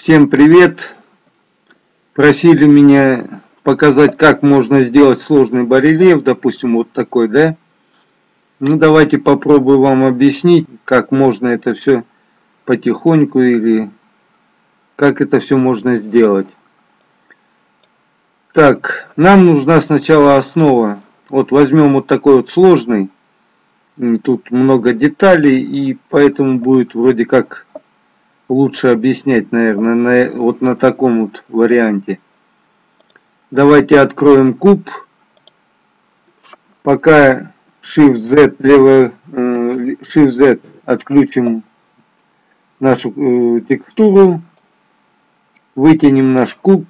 Всем привет! Просили меня показать, как можно сделать сложный барельеф, допустим, вот такой, да? Ну, давайте попробую вам объяснить, как можно это все потихоньку или как это все можно сделать. Так, нам нужна сначала основа. Вот возьмем вот такой вот сложный. Тут много деталей, и поэтому будет вроде как лучше объяснять, наверное, вот на таком вот варианте. Давайте откроем куб. Пока Shift-Z, Shift-Z отключим нашу текстуру. Вытянем наш куб.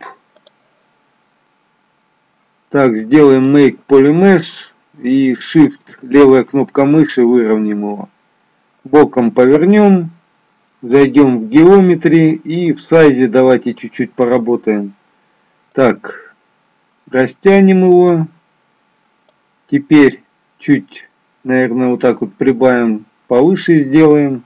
Так, сделаем Make Polymesh. И Shift, левая кнопка мыши, выровняем его. Боком повернем. Зайдем в Geometry и в сайзе давайте чуть-чуть поработаем. Так, растянем его. Теперь чуть, наверное, вот так вот прибавим, повыше сделаем.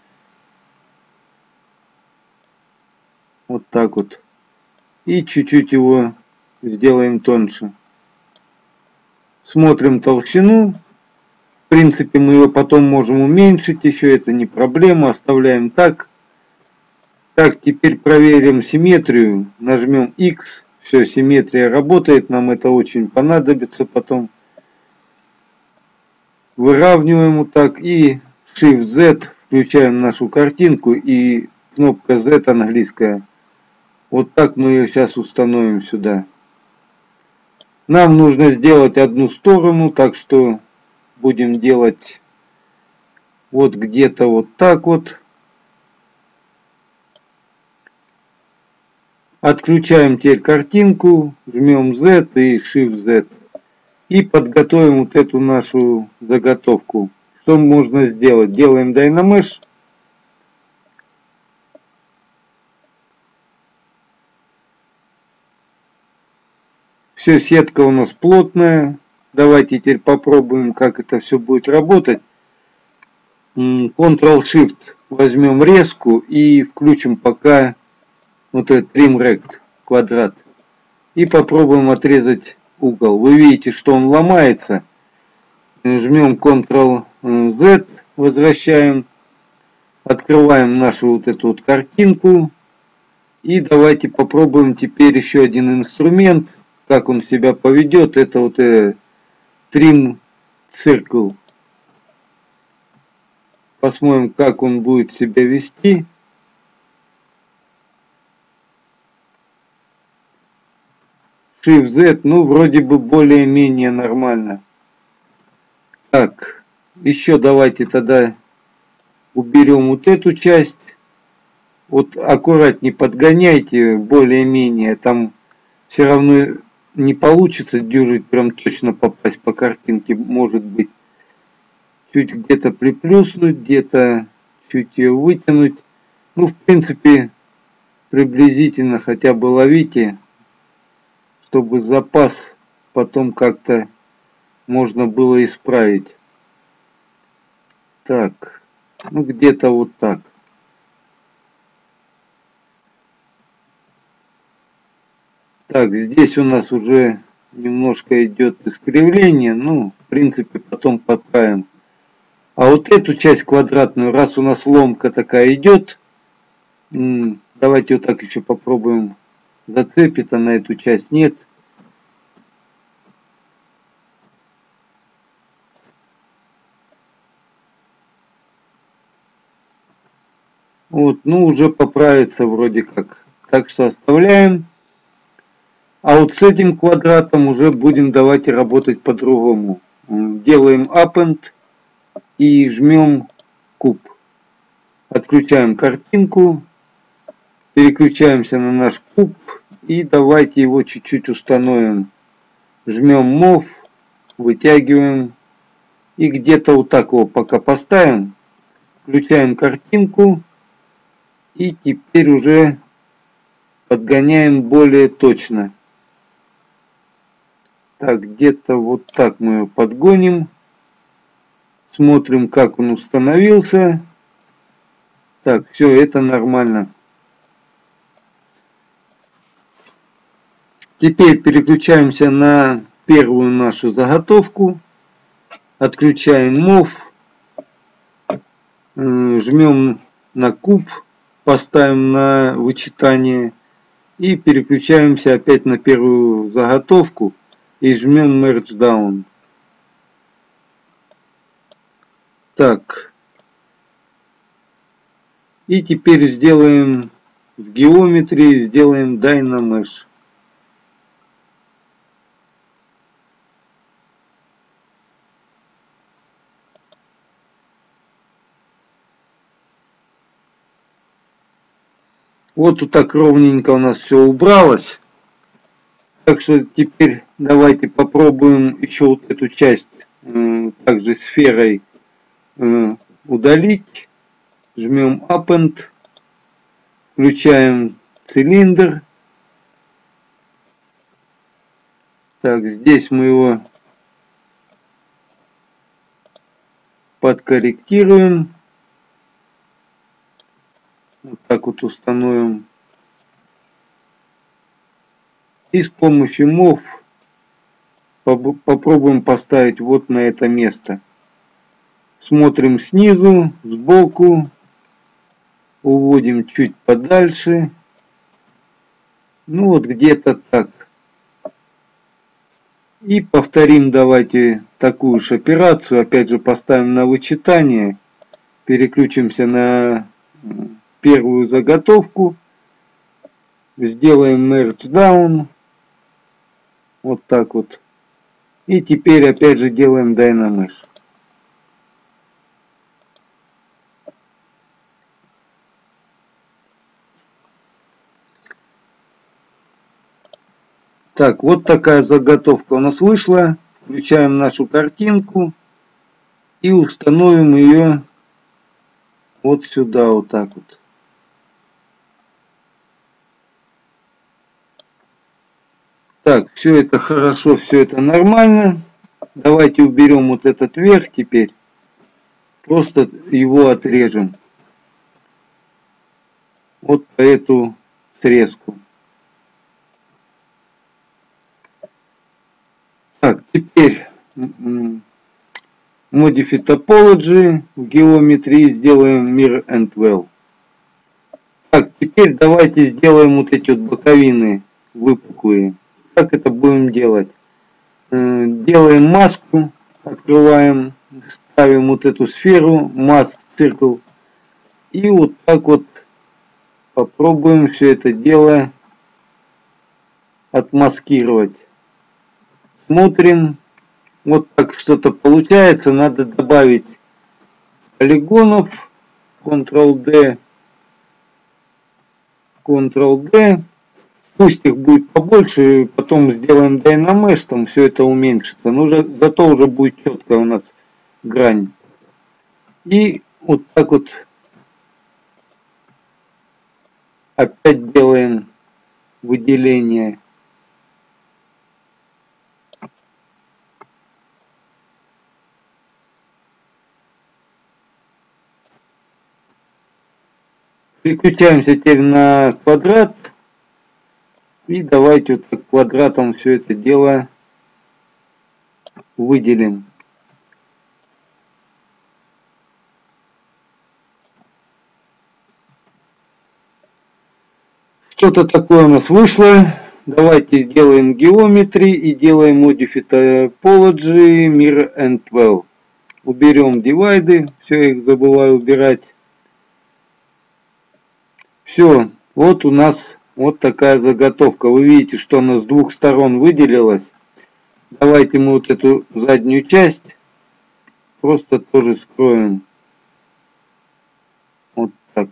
Вот так вот. И чуть-чуть его сделаем тоньше. Смотрим толщину. В принципе, мы ее потом можем уменьшить еще, это не проблема. Оставляем так. Так, теперь проверим симметрию. Нажмем X. Все, симметрия работает. Нам это очень понадобится потом. Выравниваем вот так и Shift-Z. Включаем нашу картинку и кнопка Z английская. Вот так мы ее сейчас установим сюда. Нам нужно сделать одну сторону, так что будем делать вот где-то вот так вот. Отключаем теперь картинку, жмем Z и Shift-Z. И подготовим вот эту нашу заготовку. Что можно сделать? Делаем Dynamesh. Все, сетка у нас плотная. Давайте теперь попробуем, как это все будет работать. Ctrl-Shift возьмем резку и включим пока вот этот Trim Rect квадрат. И попробуем отрезать угол. Вы видите, что он ломается. Жмем Ctrl-Z, возвращаем. Открываем нашу вот эту вот картинку. И давайте попробуем теперь еще один инструмент. Как он себя поведет. Это вот Trim Circle. Посмотрим, как он будет себя вести. Shift-Z, ну, вроде бы более-менее нормально. Так, еще давайте тогда уберем вот эту часть. Вот аккуратнее подгоняйте, более-менее. Там все равно не получится дюжить, прям точно попасть по картинке. Может быть, чуть где-то приплюснуть, где-то чуть ее вытянуть. Ну, в принципе, приблизительно хотя бы ловите, чтобы запас потом как-то можно было исправить. Так, ну где-то вот так. Так, здесь у нас уже немножко идет искривление, ну, в принципе, потом поправим. А вот эту часть квадратную, раз у нас ломка такая идет, давайте вот так еще попробуем. Зацепит она эту часть, нет. Вот, ну уже поправится вроде как. Так что оставляем. А вот с этим квадратом уже будем давайте работать по-другому. Делаем Append и жмем куб. Отключаем картинку. Переключаемся на наш куб. И давайте его чуть-чуть установим. Жмем Move. Вытягиваем. И где-то вот так его пока поставим. Включаем картинку. И теперь уже подгоняем более точно. Так, где-то вот так мы его подгоним. Смотрим, как он установился. Так, все, это нормально. Теперь переключаемся на первую нашу заготовку. Отключаем MOV. Жмем на куб. Поставим на вычитание. И переключаемся опять на первую заготовку. И жмем Merge Down. Так. И теперь сделаем в геометрии, сделаем Dynamesh. Вот так ровненько у нас все убралось. Так что теперь давайте попробуем еще вот эту часть также сферой удалить. Жмем Append. Включаем цилиндр. Так, здесь мы его подкорректируем. Вот так вот установим. И с помощью MOV попробуем поставить вот на это место. Смотрим снизу, сбоку. Уводим чуть подальше. Ну вот где-то так. И повторим давайте такую же операцию. Опять же поставим на вычитание. Переключимся на первую заготовку. Сделаем Merge Down. Вот так вот. И теперь опять же делаем Dynamesh. Так, вот такая заготовка у нас вышла. Включаем нашу картинку. И установим ее вот сюда, вот так вот. Так, все это хорошо, все это нормально. Давайте уберем вот этот верх теперь. Просто его отрежем. Вот по эту срезку. Так, теперь Modify Topology в геометрии сделаем Mirror and Well. Так, теперь давайте сделаем вот эти вот боковины выпуклые. Как это будем делать? Делаем маску, открываем, ставим вот эту сферу, Mask Circle. И вот так вот попробуем все это дело отмаскировать. Смотрим. Вот так что-то получается. Надо добавить полигонов. Ctrl-D. Ctrl-D. Пусть их будет побольше. Потом сделаем Dynamesh. Там все это уменьшится. Но зато уже будет четкая у нас грань. И вот так вот опять делаем выделение. Переключаемся теперь на квадрат. И давайте вот так квадратом все это дело выделим. Что-то такое у нас вышло. Давайте делаем Geometry и делаем Modify Topology, Mirror and Well. Уберем дивайды. Все, их забываю убирать. Все, вот у нас вот такая заготовка. Вы видите, что она с двух сторон выделилась. Давайте мы вот эту заднюю часть просто тоже скроем. Вот так.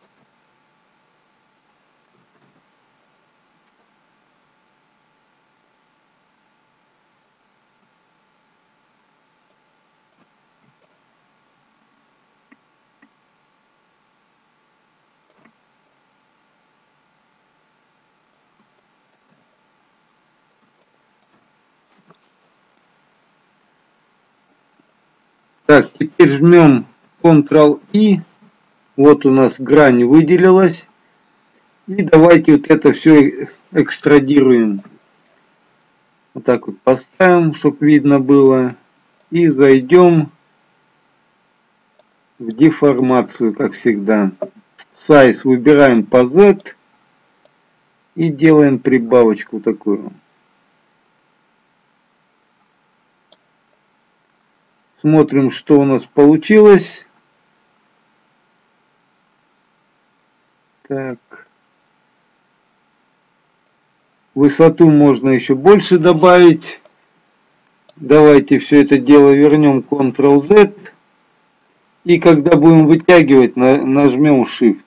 Так, теперь жмем Ctrl-I. Вот у нас грань выделилась. И давайте вот это все экстрадируем. Вот так вот поставим, чтобы видно было. И зайдем в деформацию, как всегда. Size выбираем по Z и делаем прибавочку такую. Смотрим, что у нас получилось. Так. Высоту можно еще больше добавить. Давайте все это дело вернем Ctrl-Z. И когда будем вытягивать, нажмем Shift.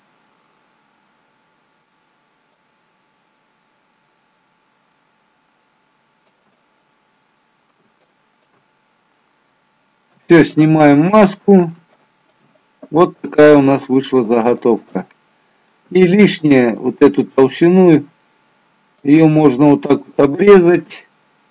Все, снимаем маску. Вот такая у нас вышла заготовка. И лишнее, вот эту толщину, ее можно вот так вот обрезать.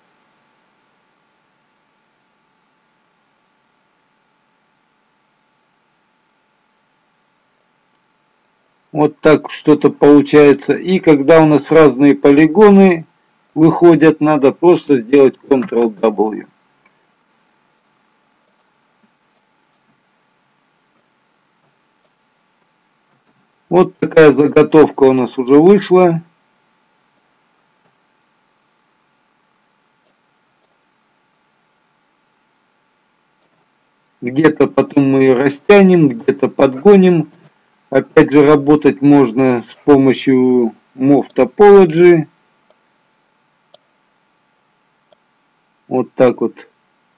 Вот так что-то получается. И когда у нас разные полигоны выходят, надо просто сделать Ctrl-W. Вот такая заготовка у нас уже вышла. Где-то потом мы ее растянем, где-то подгоним. Опять же, работать можно с помощью Move Topology. Вот так вот.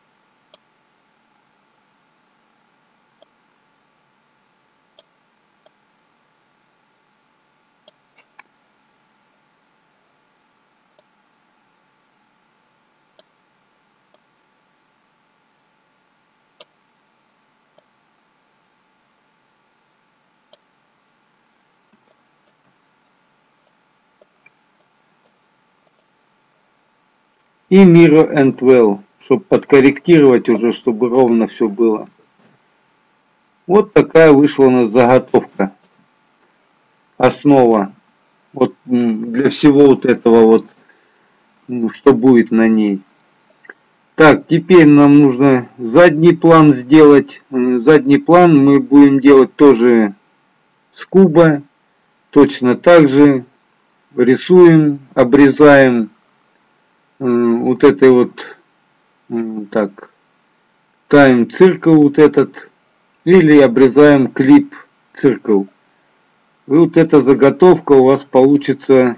И Mirror and Well, чтобы подкорректировать уже, чтобы ровно все было. Вот такая вышла у нас заготовка. Основа. Вот для всего вот этого вот, что будет на ней. Так, теперь нам нужно задний план сделать. Задний план мы будем делать тоже с куба. Точно так же рисуем, обрезаем вот этой вот, так, Time Circle вот этот, или обрезаем клип Circle. И вот эта заготовка у вас получится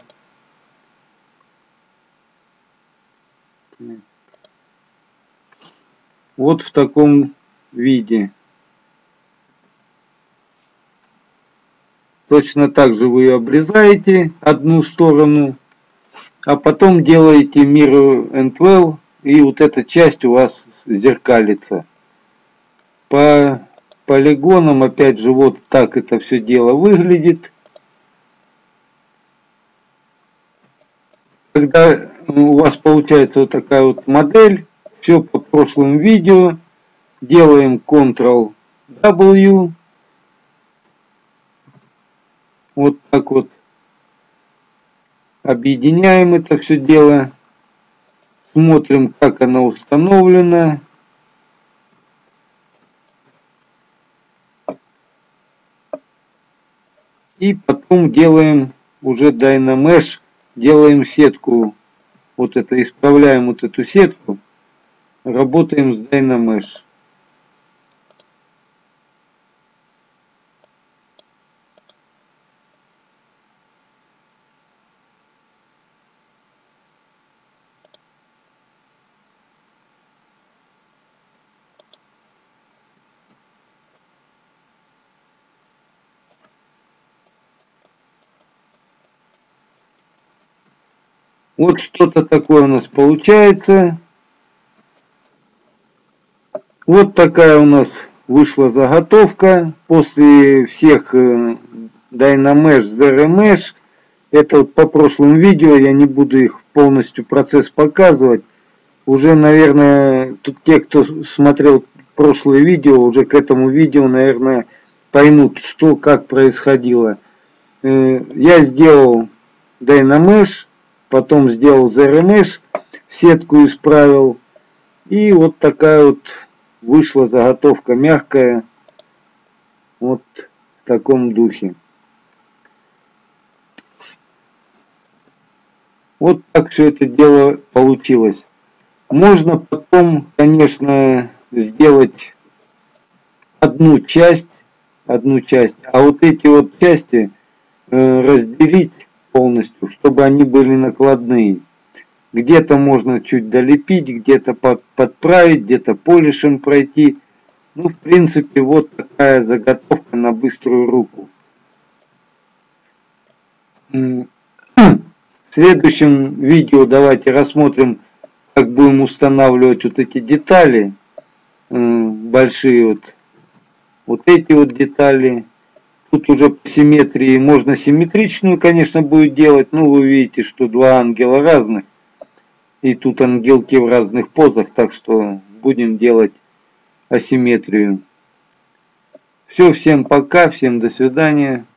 вот в таком виде. Точно так же вы обрезаете одну сторону, а потом делаете Mirror and Well, и вот эта часть у вас зеркалится. По полигонам, опять же, вот так это все дело выглядит. Когда у вас получается вот такая вот модель, все по прошлым видео, делаем Ctrl-W. Вот так вот объединяем это все дело. Смотрим, как она установлена. И потом делаем уже Dynamesh, делаем сетку. Вот это, исправляем вот эту сетку. Работаем с Dynamesh. Вот что-то такое у нас получается. Вот такая у нас вышла заготовка. После всех Dynamesh, ZRemesh. Это вот по прошлым видео, я не буду их полностью процесс показывать. Уже, наверное, тут те, кто смотрел прошлое видео, уже к этому видео, наверное, поймут, что, как происходило. Я сделал Dynamesh, потом сделал ZRemesh. сетку исправил. И вот такая вот вышла заготовка мягкая. Вот в таком духе. Вот так все это дело получилось. Можно потом, конечно, сделать одну часть, а вот эти вот части разделить полностью, чтобы они были накладные. Где-то можно чуть долепить, где-то подправить, где-то полишем пройти. Ну, в принципе, вот такая заготовка на быструю руку. В следующем видео давайте рассмотрим, как будем устанавливать вот эти детали большие, вот эти вот детали. Тут уже по симметрии можно симметричную, конечно, будет делать, но вы видите, что два ангела разных, и тут ангелки в разных позах, так что будем делать асимметрию. Все, всем пока, всем до свидания.